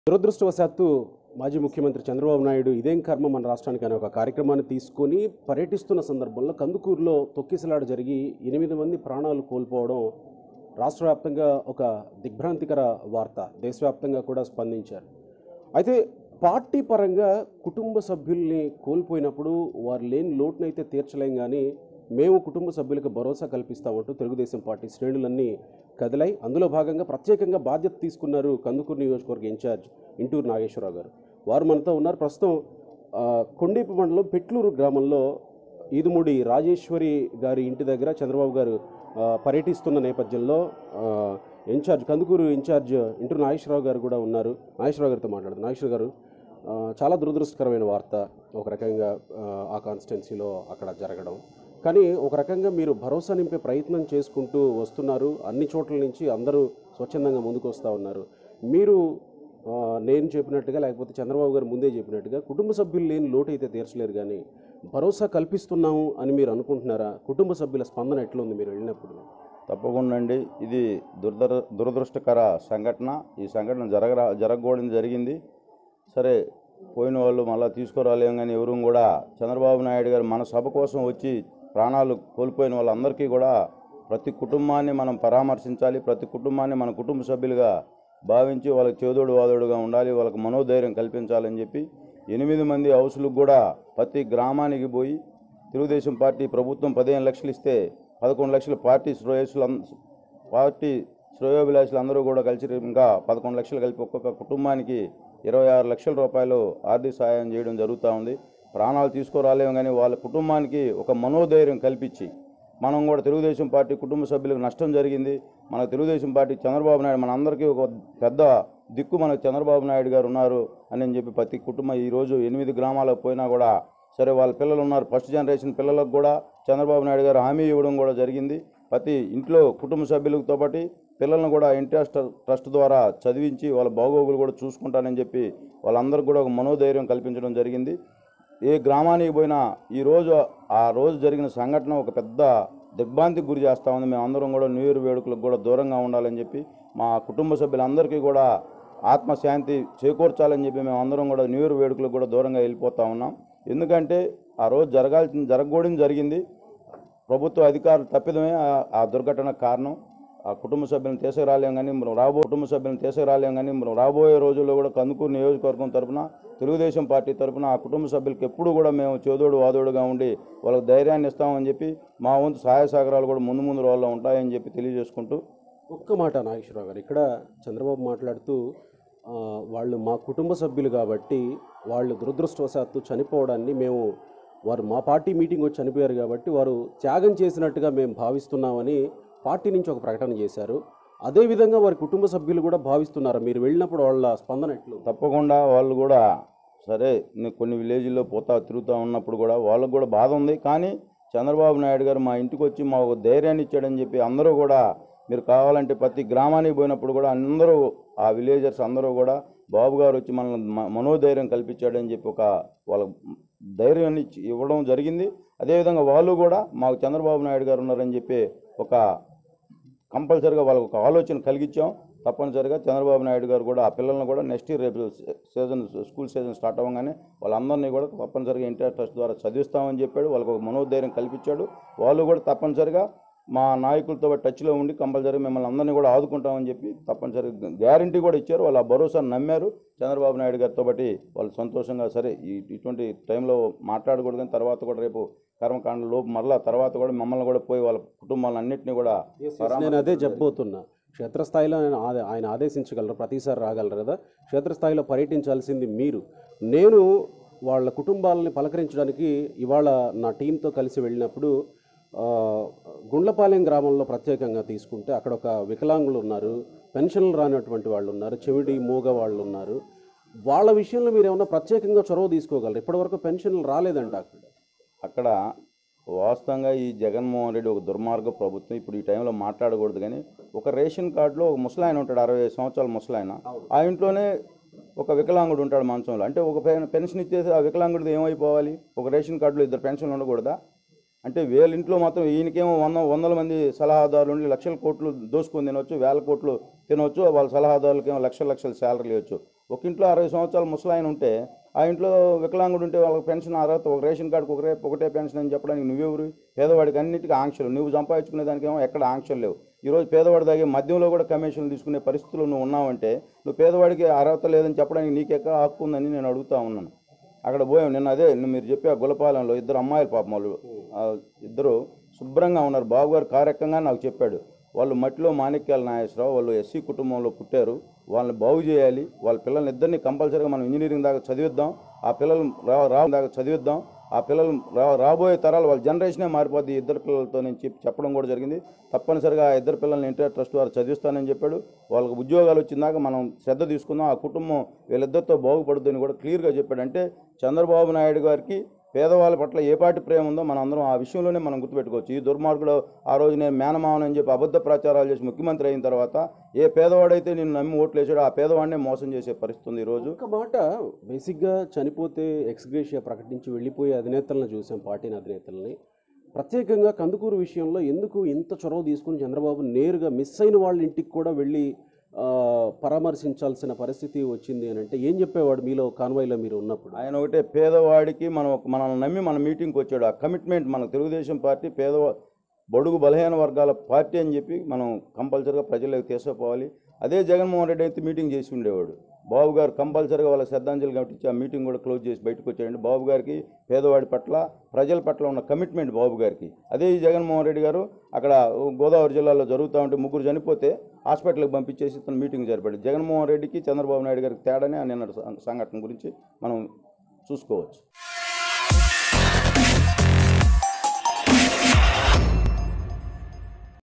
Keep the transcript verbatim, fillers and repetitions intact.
దురదృష్టవశాత్తు మాజీ ముఖ్యమంత్రి చంద్రబాబు నాయుడు ఇదేం కర్మ మన రాష్ట్రానికి అనే ఒక కార్యక్రమాన్ని తీసుకొని పర్యటిస్తున్న సందర్భంలో కందుకూరులో తొక్కిసలాట జరిగి ఎనిమిది మంది ప్రాణాలు కోల్పోవడం రాష్ట్ర వ్యాప్తంగా ఒక దిగ్భ్రాంతికర వార్త. దేశవ్యాప్తంగా కూడా స్పందించారు. అయితే పార్టీ పరంగా కుటుంబ సభ్యుల్ని కోల్పోయినప్పుడు వారు లేని లోటునైతే తీర్చలేం, కానీ మేము కుటుంబ సభ్యులకు భరోసా కల్పిస్తామంటూ తెలుగుదేశం పార్టీ శ్రేణులన్నీ కదిలాయి. అందులో భాగంగా ప్రత్యేకంగా బాధ్యత తీసుకున్నారు కందుకూరు నియోజకవర్గ ఇన్ఛార్జ్ ఇంటూరు నాగేశ్వరరావు గారు. వారు మనతో ఉన్నారు. ప్రస్తుతం కొండీపు మండలం పెట్లూరు గ్రామంలో ఈదుమూడి రాజేశ్వరి గారి ఇంటి దగ్గర చంద్రబాబు గారు పర్యటిస్తున్న నేపథ్యంలో ఇన్ఛార్జ్ కందుకూరు ఇన్ఛార్జ్ ఇంటూరు నాగేశ్వరరావు గారు కూడా ఉన్నారు. నాగేశ్వరరావు గారితో మాట్లాడుతున్నారు. నాగేశ్వర గారు, చాలా దురదృష్టకరమైన వార్త ఒక రకంగా ఆ కాన్స్టిట్యున్సీలో అక్కడ జరగడం. కానీ ఒక రకంగా మీరు భరోసా నింపే ప్రయత్నం చేసుకుంటూ వస్తున్నారు. అన్ని చోట్ల నుంచి అందరూ స్వచ్ఛందంగా ముందుకు వస్తూ ఉన్నారు. మీరు నేను చెప్పినట్టుగా లేకపోతే చంద్రబాబు గారు ముందే చెప్పినట్టుగా కుటుంబ సభ్యులు లేని లోటు అయితే తీర్చలేరు, కానీ భరోసా కల్పిస్తున్నాము అని మీరు అనుకుంటున్నారా? కుటుంబ సభ్యుల స్పందన ఎట్లా ఉంది మీరు వెళ్ళినప్పుడు? తప్పకుండా అండి, ఇది దురదృ దురదృష్టకర సంఘటన. ఈ సంఘటన జరగ జరగకూడదు జరిగింది. సరే, పోయిన వాళ్ళు మళ్ళీ తీసుకురాలేం, కానీ ఎవరు కూడా చంద్రబాబు నాయుడు గారు మన సభ కోసం వచ్చి ప్రాణాలు కోల్పోయిన వాళ్ళందరికీ కూడా ప్రతి కుటుంబాన్ని మనం పరామర్శించాలి. ప్రతి కుటుంబాన్ని మన కుటుంబ సభ్యులుగా భావించి వాళ్ళకి చేదోడు వాదోడుగా ఉండాలి, వాళ్ళకి మనోధైర్యం కల్పించాలని చెప్పి ఎనిమిది మంది హౌసులకు కూడా ప్రతి గ్రామానికి పోయి తెలుగుదేశం పార్టీ ప్రభుత్వం పదిహేను లక్షలు ఇస్తే పదకొండు లక్షలు పార్టీ శ్రేయస్సులు పార్టీ శ్రేయోభిలాషులు అందరూ కూడా కలిసి ఇంకా పదకొండు లక్షలు కలిపి ఒక్కొక్క కుటుంబానికి ఇరవై ఆరు లక్షల రూపాయలు ఆర్థిక సహాయం చేయడం జరుగుతూ ఉంది. ప్రాణాలు తీసుకురాలేము, కానీ వాళ్ళ కుటుంబానికి ఒక మనోధైర్యం కల్పించి మనం కూడా తెలుగుదేశం పార్టీ కుటుంబ సభ్యులకు నష్టం జరిగింది. మన తెలుగుదేశం పార్టీ చంద్రబాబు నాయుడు మన అందరికీ ఒక పెద్ద దిక్కు మనకు చంద్రబాబు నాయుడు గారు ఉన్నారు అని చెప్పి ప్రతి కుటుంబం ఈరోజు ఎనిమిది గ్రామాలకు పోయినా కూడా సరే వాళ్ళ పిల్లలు ఉన్నారు. ఫస్ట్ జనరేషన్ పిల్లలకు కూడా చంద్రబాబు నాయుడు గారు హామీ ఇవ్వడం కూడా జరిగింది. ప్రతి ఇంట్లో కుటుంబ సభ్యులతో పాటు పిల్లలను కూడా ఇంట్రెస్ట్ ట్రస్ట్ ద్వారా చదివించి వాళ్ళ బాగోగులు కూడా చూసుకుంటానని చెప్పి వాళ్ళందరికీ కూడా ఒక మనోధైర్యం కల్పించడం జరిగింది. ఏ గ్రామానికి పోయినా ఈరోజు ఆ రోజు జరిగిన సంఘటన ఒక పెద్ద దిగ్భ్రాంతికి గురి చేస్తూ ఉంది. మేమందరం కూడా న్యూ ఇయర్ వేడుకలకు కూడా దూరంగా ఉండాలని చెప్పి మా కుటుంబ సభ్యులందరికీ కూడా ఆత్మశాంతి చేకూర్చాలని చెప్పి మేమందరం కూడా న్యూ ఇయర్ వేడుకలకు కూడా దూరంగా వెళ్ళిపోతూ ఉన్నాం. ఎందుకంటే ఆ రోజు జరగాల్సిన జరగకూడదు జరిగింది. ప్రభుత్వ అధికారులు తప్పిదమే ఆ దుర్ఘటనకు కారణం. ఆ కుటుంబ సభ్యులను తీసుకురాలేం, కానీ రాబో కుటుంబ సభ్యులను తీసుకురాలేం, కానీ రాబోయే రోజుల్లో కూడా కందుకూరు నియోజకవర్గం తరఫున తెలుగుదేశం పార్టీ తరఫున ఆ కుటుంబ సభ్యులకు ఎప్పుడు కూడా మేము చేదోడు వాదోడుగా ఉండి వాళ్ళకి ధైర్యాన్ని ఇస్తామని చెప్పి మా వంతు సహాయ సహకారాలు కూడా ముందు ముందు రోజుల్లో ఉంటాయని చెప్పి తెలియజేసుకుంటూ ఒక్క మాట నాగేశ్వరరావు గారు, ఇక్కడ చంద్రబాబు మాట్లాడుతూ వాళ్ళు మా కుటుంబ సభ్యులు కాబట్టి వాళ్ళు దురదృష్టవశాత్తు చనిపోవడాన్ని మేము వారు మా పార్టీ మీటింగ్ వచ్చి చనిపోయారు కాబట్టి వారు త్యాగం చేసినట్టుగా మేము భావిస్తున్నామని పార్టీ నుంచి ఒక ప్రకటన చేశారు. అదేవిధంగా వారి కుటుంబ సభ్యులు కూడా భావిస్తున్నారు. మీరు వెళ్ళినప్పుడు వాళ్ళ స్పందన ఎట్లు? తప్పకుండా వాళ్ళు కూడా సరే, కొన్ని విలేజ్ల్లో పోతా తిరుగుతూ ఉన్నప్పుడు కూడా వాళ్ళకు కూడా బాధ ఉంది. కానీ చంద్రబాబు నాయుడు గారు మా ఇంటికి వచ్చి మాకు ధైర్యాన్ని ఇచ్చాడని చెప్పి అందరూ కూడా మీరు కావాలంటే ప్రతి గ్రామానికి పోయినప్పుడు కూడా అందరూ ఆ విలేజర్స్ అందరూ కూడా బాబు గారు వచ్చి మనల్ని మనోధైర్యం కల్పించాడని చెప్పి ఒక వాళ్ళ ధైర్యాన్ని ఇవ్వడం జరిగింది. అదేవిధంగా వాళ్ళు కూడా మాకు చంద్రబాబు నాయుడు గారు ఉన్నారని చెప్పి ఒక కంపల్సరీగా వాళ్ళకు ఒక ఆలోచన కలిగించాం. తప్పనిసరిగా చంద్రబాబు నాయుడు గారు కూడా ఆ పిల్లల్ని కూడా నెక్స్ట్ ఇయర్ రేపు సీజన్ స్కూల్ సీజన్ స్టార్ట్ అవ్వగానే వాళ్ళందరినీ కూడా తప్పనిసరిగా ఇంటర్ ట్రస్ట్ ద్వారా చదివిస్తామని చెప్పాడు. వాళ్ళకు ఒక మనోధైర్యం కల్పించాడు. వాళ్ళు కూడా తప్పనిసరిగా మా నాయకులతో టచ్లో ఉండి కంపల్సరీగా మిమ్మల్ని అందరినీ కూడా ఆదుకుంటామని చెప్పి తప్పనిసరిగా గ్యారంటీ కూడా ఇచ్చారు. వాళ్ళు ఆ భరోసాను నమ్మారు. చంద్రబాబు నాయుడు గారితో బట్టి వాళ్ళు సంతోషంగా సరే ఇటువంటి టైంలో మాట్లాడకూడదు, కానీ తర్వాత కూడా రేపు కర్మకాండ లోపు మరలా తర్వాత కూడా మమ్మల్ని కూడా పోయి వాళ్ళ కుటుంబాలను అన్నింటినీ కూడా నేను అదే చెప్పబోతున్నా. క్షేత్రస్థాయిలో ఆయన ఆదేశించగలరు, ప్రతిసారి రాగలరు కదా. క్షేత్రస్థాయిలో పర్యటించాల్సింది మీరు. నేను వాళ్ళ కుటుంబాలని పలకరించడానికి ఇవాళ నా టీంతో కలిసి వెళ్ళినప్పుడు గుండ్లపాలెం గ్రామంలో ప్రత్యేకంగా తీసుకుంటే అక్కడ ఒక వికలాంగులు ఉన్నారు, పెన్షన్లు రానటువంటి వాళ్ళు ఉన్నారు, చెవిడి మూగ వాళ్ళు ఉన్నారు. వాళ్ళ విషయంలో మీరు ఏమన్నా ప్రత్యేకంగా చొరవ తీసుకోగలరు? ఇప్పటివరకు పెన్షన్లు రాలేదంట అక్కడ. అక్కడ వాస్తవంగా ఈ జగన్మోహన్ రెడ్డి ఒక దుర్మార్గ ప్రభుత్వం. ఇప్పుడు ఈ టైంలో మాట్లాడకూడదు, కానీ ఒక రేషన్ కార్డులో ఒక ముసలాయన ఉంటాడు, అరవై సంవత్సరాల ముసలాయన. ఆ ఇంట్లోనే ఒక వికలాంగుడు ఉంటాడు మంచంలో. అంటే ఒక పెన్షన్ ఇచ్చేసి ఆ వికలాంగుడిది ఏమైపోవాలి? ఒక రేషన్ కార్డులో ఇద్దరు పెన్షన్లు ఉండకూడదా? అంటే వీళ్ళ ఇంట్లో మాత్రం ఈయనకేమో వంద వందల మంది సలహాదారులు ఉండి లక్షల కోట్లు దోసుకొని తినవచ్చు, వేల కోట్లు తినవచ్చు. వాళ్ళ సలహాదారులకేమో లక్షల లక్షల శాలరీలు ఇవ్వచ్చు. ఒక ఇంట్లో అరవై సంవత్సరాల ముసలాయన ఉంటే ఆ ఇంట్లో వికలాంగుడు ఉంటే వాళ్ళకి పెన్షన్ అర్హత ఒక రేషన్ కార్డుకి ఒకరే ఒకటే పెన్షన్ అని చెప్పడానికి నువ్వెవరు? పేదవాడికి అన్నిటికీ ఆంక్షలు, నువ్వు సంపాదించుకునే దానికేమో ఎక్కడ ఆంక్షలు లేవు. ఈరోజు పేదవాడి దగ్గర మద్యంలో కూడా కమిషన్లు తీసుకునే పరిస్థితులు నువ్వు ఉన్నావంటే నువ్వు పేదవాడికి అర్హత లేదని చెప్పడానికి నీకెక్కడ హక్కు ఉందని నేను అడుగుతా ఉన్నాను. అక్కడ పోయాం నిన్న, అదే మీరు చెప్పే ఆ గులపాలెంలో ఇద్దరు అమ్మాయిలు పాపం వాళ్ళు ఇద్దరు శుభ్రంగా ఉన్నారు. బాబు గారు కార్యక్రమంగా నాకు చెప్పాడు, వాళ్ళు మట్టిలో మాణిక్యాల నాగేశ్వరరావు, వాళ్ళు ఎస్సీ కుటుంబంలో పుట్టారు, వాళ్ళని బాగు చేయాలి, వాళ్ళ పిల్లల్ని ఇద్దరిని కంపల్సరీగా మనం ఇంజనీరింగ్ దాకా చదివిద్దాం, ఆ పిల్లలు రా రా దాకా చదివిద్దాం, ఆ పిల్లలు రా రాబోయే తరాలు వాళ్ళ జనరేషనే మారిపోద్ది ఇద్దరు పిల్లలతో నేను చెప్పి చెప్పడం కూడా జరిగింది. తప్పనిసరిగా ఆ ఇద్దరు పిల్లల్ని ఎన్టీఆర్ ట్రస్ట్ వారు చదివిస్తానని చెప్పాడు. వాళ్ళకి ఉద్యోగాలు వచ్చిందాక మనం శ్రద్ధ తీసుకుందాం, ఆ కుటుంబం వీళ్ళిద్దరితో బాగుపడుద్దని కూడా క్లియర్గా చెప్పాడు. అంటే చంద్రబాబు నాయుడు గారికి పేదవాళ్ళ పట్ల ఏ పాటి ప్రేమ ఉందో మనం అందరం ఆ విషయంలోనే మనం గుర్తుపెట్టుకోవచ్చు. ఈ దుర్మార్గుడు ఆ రోజు నేను మేనమావనని చెప్పి అబద్ధ ప్రచారాలు చేసి ముఖ్యమంత్రి అయిన తర్వాత ఏ పేదవాడైతే నేను నమ్మి ఓట్లు వేసాడో ఆ పేదవాడినే మోసం చేసే పరిస్థితి ఉంది ఈరోజు. ఒక మాట, బేసిక్గా చనిపోతే ఎక్స్గ్రేషియా ప్రకటించి వెళ్ళిపోయే అధినేతలను చూసాం, పార్టీని అధినేతలని. ప్రత్యేకంగా కందుకూరు విషయంలో ఎందుకు ఇంత చొరవ తీసుకుని చంద్రబాబు నేరుగా మిస్ అయిన వాళ్ళ ఇంటికి కూడా వెళ్ళి పరామర్శించాల్సిన పరిస్థితి వచ్చింది అని అంటే ఏం చెప్పేవాడు మీలో కాన్వాయ్లో మీరు ఉన్నప్పుడు? ఆయన ఒకటే, పేదవాడికి మనం మనల్ని నమ్మి మన మీటింగ్కి వచ్చాడు. ఆ కమిట్మెంట్ మన తెలుగుదేశం పార్టీ పేదవా బడుగు బలహీన వర్గాల పార్టీ అని చెప్పి మనం కంపల్సరీగా ప్రజలకు తీసుకుపోవాలి. అదే జగన్మోహన్ రెడ్డి అయితే మీటింగ్ చేసి ఉండేవాడు. బాబు గారు కంపల్సరీగా వాళ్ళ శ్రద్ధాంజలి కాబట్టి ఆ మీటింగ్ కూడా క్లోజ్ చేసి బయటకు వచ్చాడండి. బాబు గారికి పేదవాడి పట్ల ప్రజల పట్ల ఉన్న కమిట్మెంట్ బాబు గారికి. అదే ఈ జగన్మోహన్ రెడ్డి గారు అక్కడ గోదావరి జిల్లాలో జరుగుతూ ఉంటే ముగ్గురు చనిపోతే హాస్పిటల్కి పంపించేసి తన మీటింగ్ జరిపాడు. జగన్మోహన్ రెడ్డికి చంద్రబాబు నాయుడు గారికి తేడానే నిన్న సంఘటన గురించి మనం చూసుకోవచ్చు.